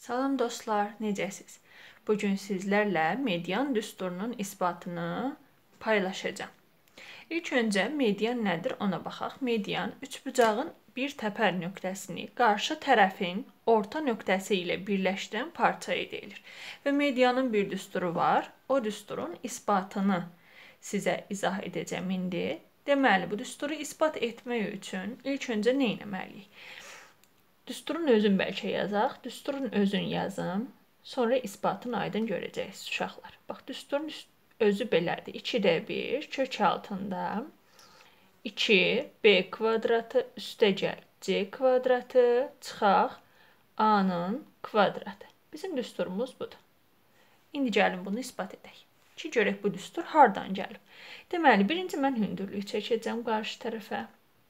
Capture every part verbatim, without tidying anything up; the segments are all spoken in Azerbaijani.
Salam dostlar, necəsiz? Bugün sizlərlə median düsturunun isbatını paylaşacağım. İlk öncə median nədir ona baxaq. Median üçbucağın bir təpər nöqtəsini qarşı tərəfin orta nöqtəsi ilə birləşdirən parçaya deyilir. Və medianın bir düsturu var. O düsturun isbatını sizə izah edəcəm indi. Deməli, bu düsturu isbat etmək üçün ilk öncə nə etməliyik? Düsturun özün bəlkə yazaq. Düsturun özün yazım. Sonra isbatını aydın görəcəksiniz uşaqlar. Bax, düsturun özü belədir. ikidə bir kök altında iki b kvadratı üstəgəl c kvadratı çıxaq a-nın kvadratı. Bizim düsturumuz budur. İndi gəlin bunu isbat edək. Ki, görək bu düstur hardan gəlib. Deməli, birinci mən hündürlük çəkəcəm qarşı tərəfə.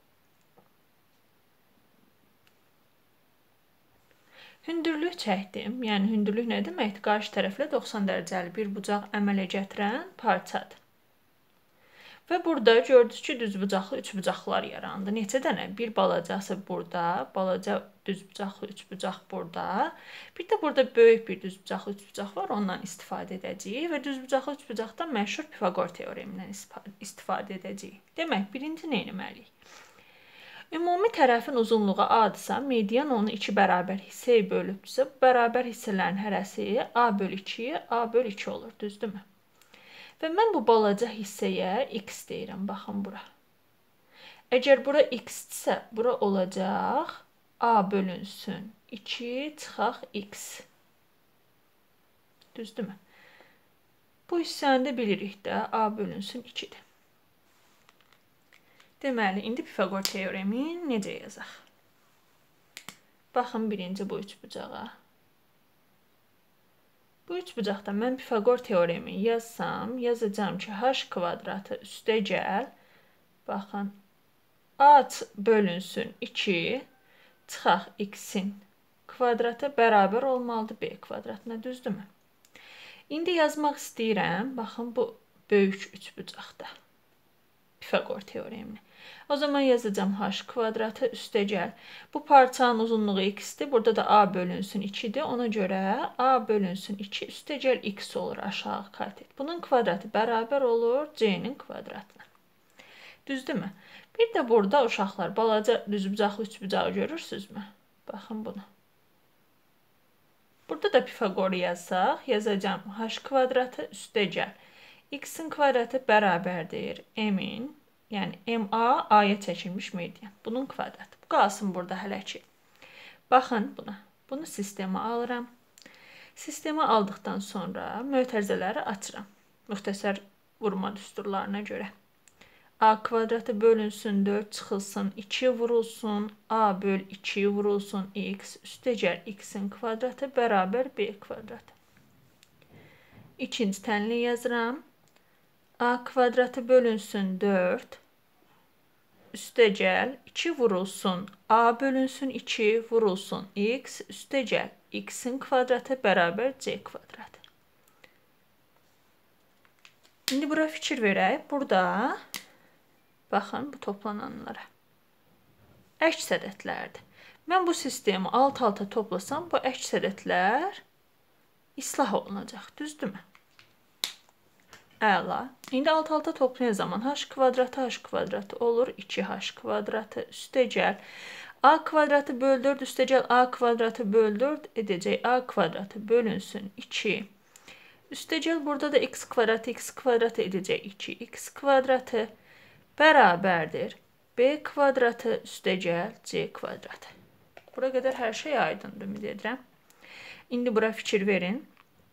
Hündürlük çəkdim. Yəni, hündürlük nə deməkdir? Qarşı tərəflə doxsan dərəcəli bir bucaq əmələ gətirən parçadır. Və burada gördünüz ki, düzbucaqlı üçbucaqlar yarandı. Neçə dənə? Bir balacası burada, balaca düzbucaqlı üçbucaq burada. Bir də burada böyük bir düzbucaqlı üçbucaq var, ondan istifadə edəcəyik. Və düzbucaqlı üçbucaqdan məşhur Pifaqor teoremindən istifadə edəcəyik. Demək, birinci nə etməliyik? Ümumi tərəfin uzunluğu A-dırsa, median onu iki bərabər hissəyə bölübdürsə, bu bərabər hissələrin hərəsi A bölü iki, A bölü iki olur, düzdürmü? Və mən bu balaca hissəyə x deyirəm, baxın bura. Əgər bura x-dirsə, bura olacaq A bölünsün iki çıxaq x. Düzdürmü? Bu hissəni də bilirik də, A bölünsün ikidir. Deməli, indi Pifaqor teoremin necə yazaq? Baxın, birinci bu üçbucağa. Bu üçbucaqda mən Pifaqor teoremi yazsam, yazacağım ki, h kvadratı üstəgəl, baxın, a bölünsün iki, çıxaq x-in kvadratı bərabər olmalıdır b kvadratına, düzdürmü? İndi yazmaq istəyirəm, baxın, bu böyük üçbucaqda Pifaqor teoremini. O zaman yazacağım h kvadratı üstəgəl. Bu parçanın uzunluğu x-dir. Burada da a bölünsün ikidir. Ona görə a bölünsün iki üstəgəl x olur aşağı katet. Bunun kvadratı bərabər olur c-nin kvadratına. Düzdürmü? Bir də burada uşaqlar balaca düzbucaqlı üçbucağı görürsünüzmü? Baxın bunu. Burada da Pifaqoru yazsaq, yazacağım h kvadratı üstəgəl. X-in kvadratı bərabərdir m-in, yəni m-a a-ya çəkilmiş median. Bunun kvadratı. Bu qalsın burada hələ ki. Baxın buna. Bunu sistemə alıram. Sistemə aldıqdan sonra mötərizələri açıram. Müxtəsər vurma düsturlarına görə. A kvadratı bölünsün dörd çıxılsın iki vurulsun. A böl iki vurulsun x üstəgəl x-in kvadratı bərabər b kvadratı. İkinci tənli yazıram. A kvadratı bölünsün dörd üstəgəl iki vurulsun a bölünsün iki vurulsun x üstəgəl x-in kvadratı bərabər c kvadratı. İndi bura fikir verək. Burada baxın bu toplananlara. Əks ədədlərdir. Mən bu sistemi alt-alta toplasam bu əks ədədlər islah olunacaq. Düzdürmü? Əla. İndi alt-alta toplayan zaman h kvadratı h kvadratı olur iki h kvadratı üstəgəl a kvadratı böl dörd üstəgəl a kvadratı böl dörd edəcək a kvadratı bölünsün iki. Üstəgəl burada da x kvadratı x kvadratı edəcək iki x kvadratı bərabərdir b kvadratı üstəgəl c kvadratı. Bura qədər hər şey aydındır, ümid edirəm. İndi bura fikir verin.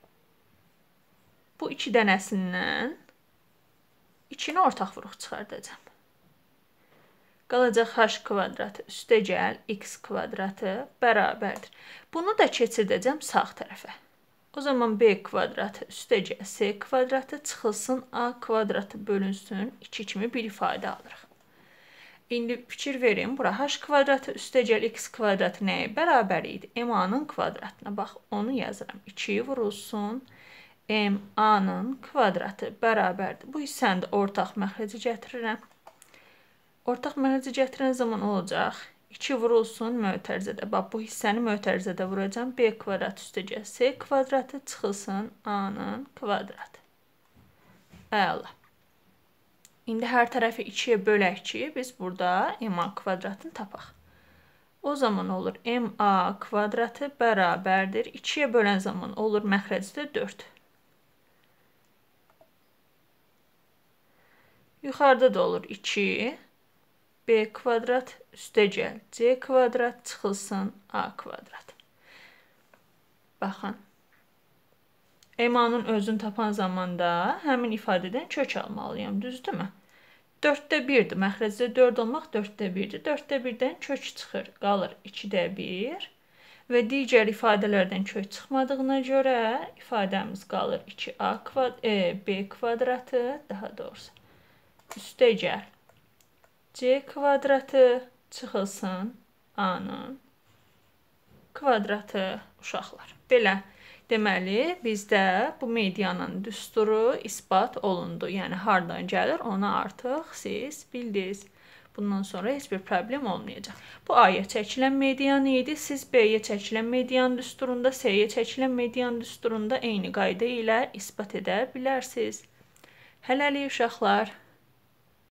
Bu iki dənəsindən ikini ortaq vuruq çıxardacağım. Qalacaq h kvadratı üstəgəl x kvadratı bərabərdir. Bunu da keçirdəcəm sağ tərəfə. O zaman b kvadratı üstəgəl c kvadratı çıxılsın a kvadratı bölünsün iki kimi bir ifadə alırıq. İndi fikir verin. Bura h kvadratı üstəgəl x kvadratı nəyə bərabər idi? m-a-nın kvadratına. Bax, onu yazıram. iki vurulsun m-a-nın kvadratı bərabərdir. Bu hissəni də ortaq məxrəci gətirirəm. Ortaq məxrəci gətirən zaman olacaq iki vurulsun mötərizədə. Bax, bu hissəni mötərizədə vuracam. B kvadrat üstəgəl C kvadratı çıxılsın A-nın kvadratı. Əla. İndi hər tərəfi ikiyə bölək ki, biz burada M A kvadratını tapaq. O zaman olur M A kvadratı bərabərdir. ikiyə bölən zaman olur məxrəcdə dörd. Yuxarıda da olur iki. B kvadrat üstəgəl C kvadrat çıxılsın A kvadrat. Baxın. M A-nın özünü tapan zamanda həmin ifadədən kök almalıyam, düzdürmü? dörddə birdir. Məxrəcdə dörd olmaq dörddə birdir. dörddə birdən kök çıxır. Qalır ikidə bir. Və digər ifadələrdən kök çıxmadığına görə ifadəmiz qalır iki A kvadrat, e, B kvadratı, daha doğrusu üstəgəl C kvadratı çıxılsın A-nın kvadratı uşaqlar. Belə. Deməli, bizdə bu medianın düsturu isbat olundu. Yəni, hardan gəlir, onu artıq siz bildiniz. Bundan sonra heç bir problem olmayacaq. Bu A-ya çəkilən median idi. Siz B-yə çəkilən median düsturunda, C-yə çəkilən median düsturunda eyni qayda ilə isbat edə bilərsiniz. Hələlik uşaqlar.